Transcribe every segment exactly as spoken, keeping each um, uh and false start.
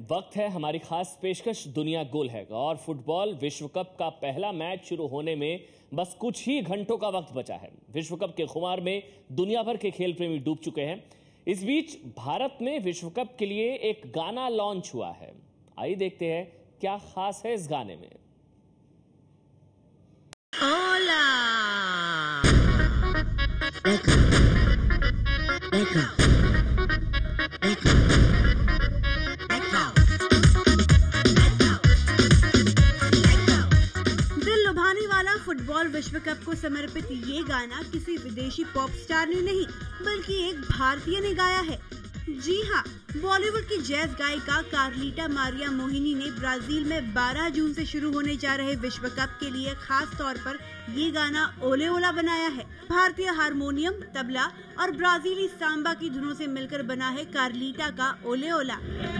वक्त है हमारी खास पेशकश दुनिया गोल है। और फुटबॉल विश्व कप का पहला मैच शुरू होने में बस कुछ ही घंटों का वक्त बचा है। विश्व कप के खुमार में दुनिया भर के खेल प्रेमी डूब चुके हैं। इस बीच भारत में विश्व कप के लिए एक गाना लॉन्च हुआ है। आइए देखते हैं क्या खास है इस गाने में। Hola. Echo. Echo. Echo. Echo. दिल लुभाने वाला फुटबॉल विश्व कप को समर्पित ये गाना किसी विदेशी पॉप स्टार ने नहीं बल्कि एक भारतीय ने गाया है। जी हाँ, बॉलीवुड की जैज गायिका कार्लिटा मारिया मोहिनी ने ब्राजील में बारह जून से शुरू होने जा रहे विश्व कप के लिए खास तौर पर ये गाना ओले ओला बनाया है। भारतीय हारमोनियम, तबला और ब्राजीली सांबा की धुनों से मिलकर बना है कार्लिटा का ओले ओला।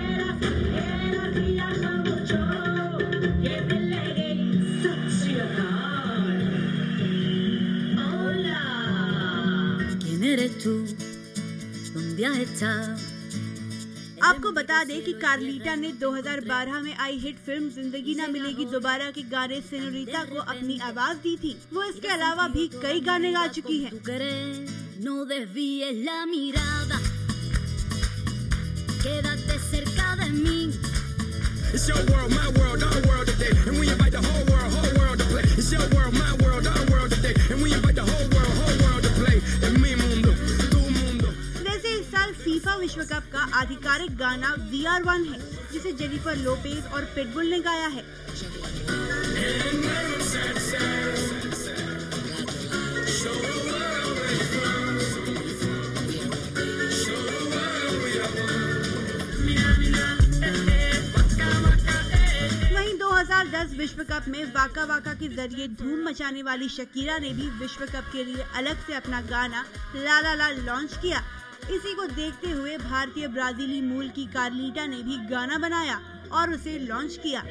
आपको बता दें कि कार्लिटा ने दो हज़ार बारह में आई हिट फिल्म जिंदगी ना मिलेगी दोबारा के गाने सेनोरिटा को अपनी आवाज दी थी। वो इसके अलावा भी कई गाने गा चुकी है। फीफा विश्व कप का आधिकारिक गाना वी आर वन है, जिसे जेनिफर लोपेज और पिटबुल ने गाया है। वहीं दो हज़ार दस विश्व कप में वाका वाका के जरिए धूम मचाने वाली शकीरा ने भी विश्व कप के लिए अलग से अपना गाना ला ला ला लॉन्च किया। इसी को देखते हुए भारतीय ब्राजीली मूल की कार्लिटा ने भी गाना बनाया और उसे लॉन्च किया।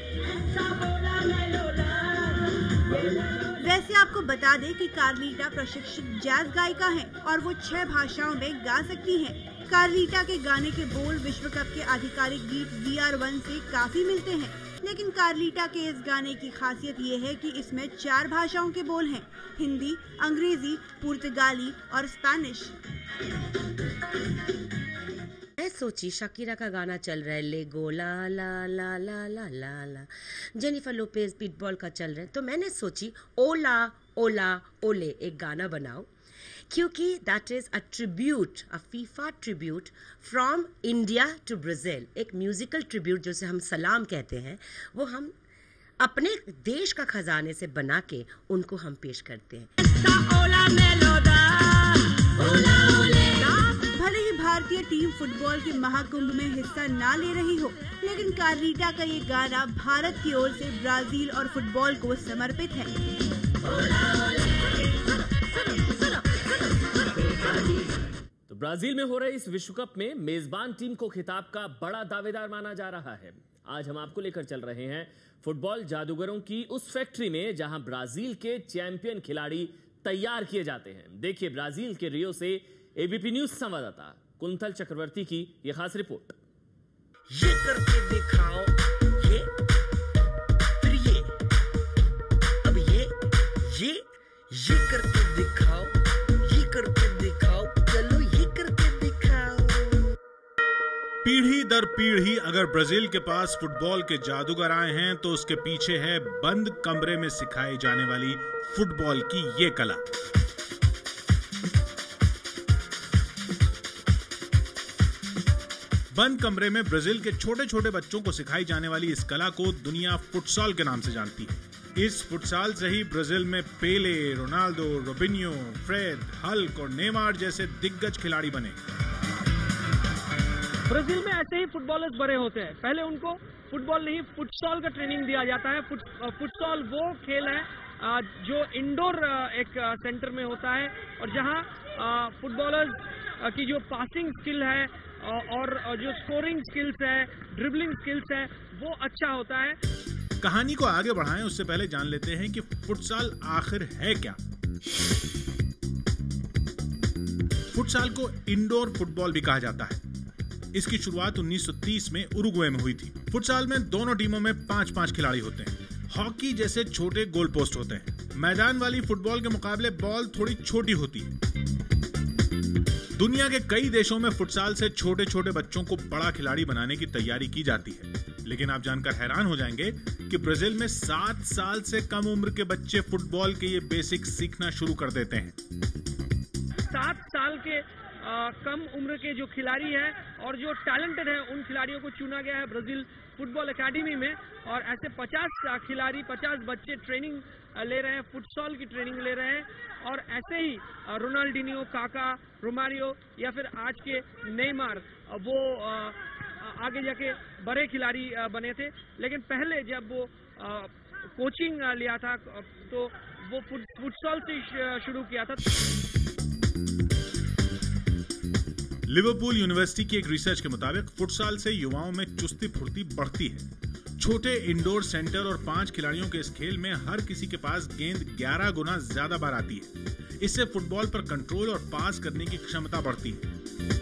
वैसे आपको बता दें कि कार्लिटा प्रशिक्षित जैज गायिका हैं और वो छह भाषाओं में गा सकती हैं। कार्लिटा के गाने के बोल विश्व कप के आधिकारिक गीत वी आर वन से काफी मिलते हैं, लेकिन कार्लिटा के इस गाने की खासियत ये है कि इसमें चार भाषाओं के बोल हैं: हिंदी, अंग्रेजी, पुर्तगाली और स्पेनिश। मैं सोची शकीरा का गाना चल रहा है, ले गो ला ला ला ला ला ला ला, जेनिफर लोपेज पिटबॉल का चल रहा है, तो मैंने सोची ओला ओला ओले एक गाना बनाओ, क्योंकि that is a tribute, a FIFA tribute from India to Brazil. एक म्यूजिकल ट्रिब्यूट जिसे हम सलाम कहते हैं, वो हम अपने देश का खजाने से बना के उनको हम पेश करते हैं। भले ही भारतीय टीम फुटबॉल के महाकुंभ में हिस्सा ना ले रही हो, लेकिन कार्लिटा का ये गाना भारत की ओर से ब्राजील और फुटबॉल को समर्पित है। तो ब्राजील में हो रहे इस विश्व कप में मेजबान टीम को खिताब का बड़ा दावेदार माना जा रहा है। आज हम आपको लेकर चल रहे हैं फुटबॉल जादूगरों की उस फैक्ट्री में जहां ब्राजील के चैंपियन खिलाड़ी तैयार किए जाते हैं। देखिए ब्राजील के रियो से एबीपी न्यूज संवाददाता कुंतल चक्रवर्ती की यह खास रिपोर्ट। ये करके दिखाओ, ये फिर ये, अब ये ये ये करके दिखाओ, ये करके दिखाओ, चलो ये करके दिखाओ। पीढ़ी दर पीढ़ी अगर ब्राजील के पास फुटबॉल के जादूगर आए हैं तो उसके पीछे है बंद कमरे में सिखाई जाने वाली फुटबॉल की ये कला। बंद कमरे में ब्राजील के छोटे छोटे बच्चों को सिखाई जाने वाली इस कला को दुनिया फुटसॉल के नाम से जानती है। इस फुटसॉल से ही ब्राजील में Pele, Ronaldo, Robinho, Fred, Hulk और नेमार जैसे दिग्गज खिलाड़ी बने। ब्राजील में ऐसे ही फुटबॉलर्स बड़े होते हैं। पहले उनको फुटबॉल नहीं फुटसॉल का ट्रेनिंग दिया जाता है। फुट, फुटसॉल वो खेल है जो इंडोर एक सेंटर में होता है और जहां फुटबॉलर्स की जो पासिंग स्किल है और जो स्कोरिंग स्किल्स है, ड्रिबलिंग स्किल्स है, वो अच्छा होता है। कहानी को आगे बढ़ाएं उससे पहले जान लेते हैं कि फुटसॉल आखिर है क्या। फुटसॉल को इंडोर फुटबॉल भी कहा जाता है। इसकी शुरुआत उन्नीस सौ तीस में उरुग्वे में हुई थी। फुटसाल में दोनों टीमों में पांच पांच खिलाड़ी होते हैं। हॉकी जैसे छोटे गोल पोस्ट होते हैं। मैदान वाली फुटबॉल के मुकाबले बॉल थोड़ी छोटी होती है। दुनिया के कई देशों में फुटसाल से छोटे छोटे बच्चों को बड़ा खिलाड़ी बनाने की तैयारी की जाती है, लेकिन आप जानकर हैरान हो जाएंगे कि ब्राजील में सात साल से कम उम्र के बच्चे फुटबॉल के ये बेसिक सीखना शुरू कर देते हैं। सात साल के आ, कम उम्र के जो खिलाड़ी हैं और जो टैलेंटेड हैं, उन खिलाड़ियों को चुना गया है ब्राजील फुटबॉल एकेडमी में, और ऐसे पचास खिलाड़ी, पचास बच्चे ट्रेनिंग ले रहे हैं, फुटसॉल की ट्रेनिंग ले रहे हैं। और ऐसे ही रोनाल्डिनियो, काका, रोमारियो या फिर आज के नेमार, वो आगे जाके बड़े खिलाड़ी बने थे। लेकिन पहले जब वो कोचिंग लिया था तो वो फुटसॉल से शुरू किया था। लिवरपूल यूनिवर्सिटी की एक रिसर्च के मुताबिक फुटसाल से युवाओं में चुस्ती फुर्ती बढ़ती है। छोटे इंडोर सेंटर और पांच खिलाड़ियों के इस खेल में हर किसी के पास गेंद ग्यारह गुना ज्यादा बार आती है। इससे फुटबॉल पर कंट्रोल और पास करने की क्षमता बढ़ती है।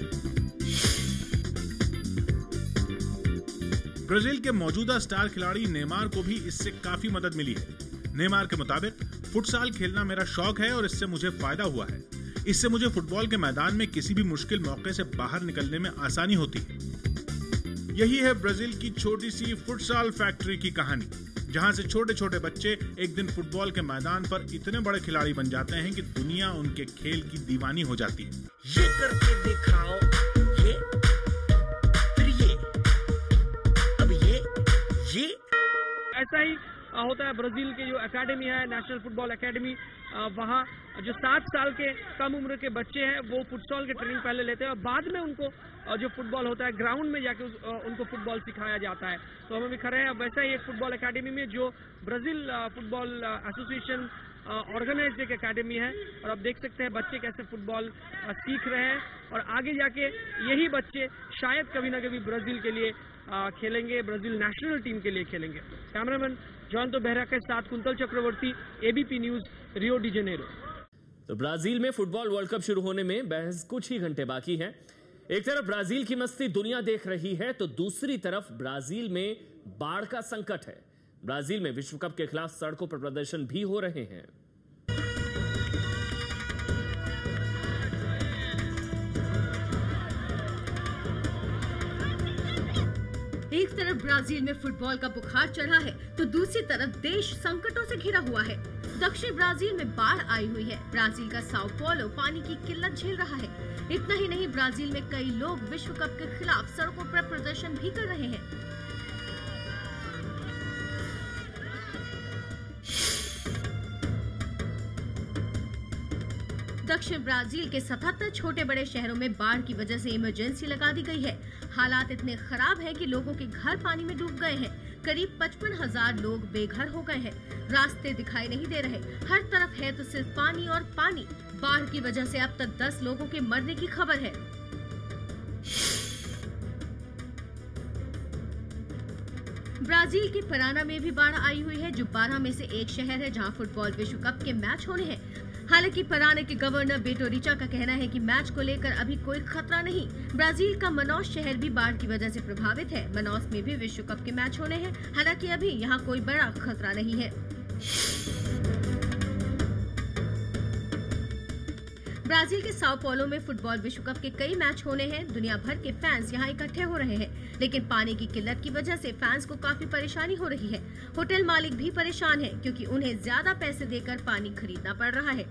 ब्राजील के मौजूदा स्टार खिलाड़ी नेमार को भी इससे काफी मदद मिली है। नेमार के मुताबिक फुटसाल खेलना मेरा शौक है और इससे मुझे फायदा हुआ है। इससे मुझे फुटबॉल के मैदान में किसी भी मुश्किल मौके से बाहर निकलने में आसानी होती है। यही है ब्राजील की छोटी सी फुटसाल फैक्ट्री की कहानी, जहां से छोटे छोटे बच्चे एक दिन फुटबॉल के मैदान पर इतने बड़े खिलाड़ी बन जाते हैं कि दुनिया उनके खेल की दीवानी हो जाती है। ये करके दिखाओ, ये फिर ये, अब ये ये ऐसा ही होता है ब्राजील के जो एकेडमी है, नेशनल फुटबॉल एकेडमी, वहाँ जो सात साल के कम उम्र के बच्चे हैं वो फुटसॉल की ट्रेनिंग पहले लेते हैं और बाद में उनको जो फुटबॉल होता है ग्राउंड में जाके उनको फुटबॉल सिखाया जाता है। तो हम अभी खड़े हैं वैसा ही एक फुटबॉल एकेडमी में जो ब्राजील फुटबॉल एसोसिएशन ऑर्गेनाइज्ड एक एकेडमी है, और आप देख सकते हैं बच्चे कैसे फुटबॉल सीख रहे हैं और आगे जाके यही बच्चे शायद कभी ना कभी ब्राजील के लिए खेलेंगे, ब्राजील नेशनल टीम के लिए खेलेंगे। कैमरामैन जॉन बेहरा के साथ Kuntal Chakraborty, ABP News, Rio de Janeiro. तो ब्राजील में फुटबॉल वर्ल्ड कप शुरू होने में महज कुछ ही घंटे बाकी हैं। एक तरफ ब्राजील की मस्ती दुनिया देख रही है तो दूसरी तरफ ब्राजील में बाढ़ का संकट है। ब्राजील में विश्व कप के खिलाफ सड़कों पर प्रदर्शन भी हो रहे हैं। एक तरफ ब्राजील में फुटबॉल का बुखार चढ़ा है तो दूसरी तरफ देश संकटों से घिरा हुआ है। दक्षिण ब्राजील में बाढ़ आई हुई है। ब्राजील का साओ पौलो पानी की किल्लत झेल रहा है। इतना ही नहीं, ब्राजील में कई लोग विश्व कप के खिलाफ सड़कों पर प्रदर्शन भी कर रहे हैं। दक्षिण ब्राजील के सतहत्तर छोटे बड़े शहरों में बाढ़ की वजह से इमरजेंसी लगा दी गई है। हालात इतने खराब हैं कि लोगों के घर पानी में डूब गए हैं। करीब पचपन हजार लोग बेघर हो गए हैं। रास्ते दिखाई नहीं दे रहे, हर तरफ है तो सिर्फ पानी और पानी। बाढ़ की वजह से अब तक दस लोगों के मरने की खबर है। ब्राजील के पराना में भी बाढ़ आई हुई है, जो बारह में से एक शहर है जहां फुटबॉल विश्व कप के मैच होने हैं। हालांकि पराने के गवर्नर बेटो रिचा का कहना है कि मैच को लेकर अभी कोई खतरा नहीं। ब्राजील का मनौस शहर भी बाढ़ की वजह से प्रभावित है। मनौस में भी विश्व कप के मैच होने हैं, हालांकि अभी यहाँ कोई बड़ा खतरा नहीं है। ब्राजील के साओ पौलो में फुटबॉल विश्व कप के कई मैच होने हैं। दुनिया भर के फैंस यहाँ इकट्ठे हो रहे हैं, लेकिन पानी की किल्लत की वजह से फैंस को काफी परेशानी हो रही है। होटल मालिक भी परेशान हैं, क्योंकि उन्हें ज्यादा पैसे देकर पानी खरीदना पड़ रहा है।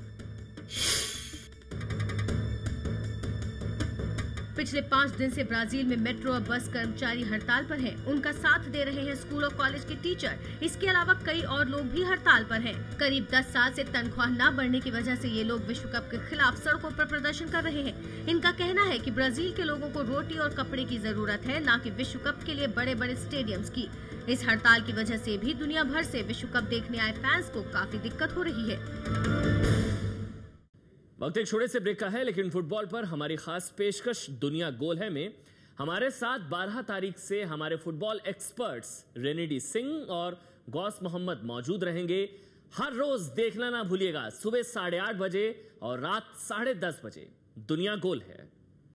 पिछले पाँच दिन से ब्राजील में मेट्रो और बस कर्मचारी हड़ताल पर हैं। उनका साथ दे रहे हैं स्कूल और कॉलेज के टीचर। इसके अलावा कई और लोग भी हड़ताल पर हैं। करीब दस साल से तनख्वाह न बढ़ने की वजह से ये लोग विश्व कप के खिलाफ सड़कों पर प्रदर्शन कर रहे हैं। इनका कहना है कि ब्राजील के लोगों को रोटी और कपड़े की जरूरत है, न कि विश्व कप के लिए बड़े बड़े स्टेडियम्स की। इस हड़ताल की वजह से भी दुनिया भर से विश्व कप देखने आए फैंस को काफी दिक्कत हो रही है। वक्त एक छोटे से ब्रेक का है, लेकिन फुटबॉल पर हमारी खास पेशकश दुनिया गोल है में हमारे साथ बारह तारीख से हमारे फुटबॉल एक्सपर्ट्स रेनेडी सिंह और गौस मोहम्मद मौजूद रहेंगे। हर रोज देखना ना भूलिएगा, सुबह साढ़े आठ बजे और रात साढ़े दस बजे दुनिया गोल है।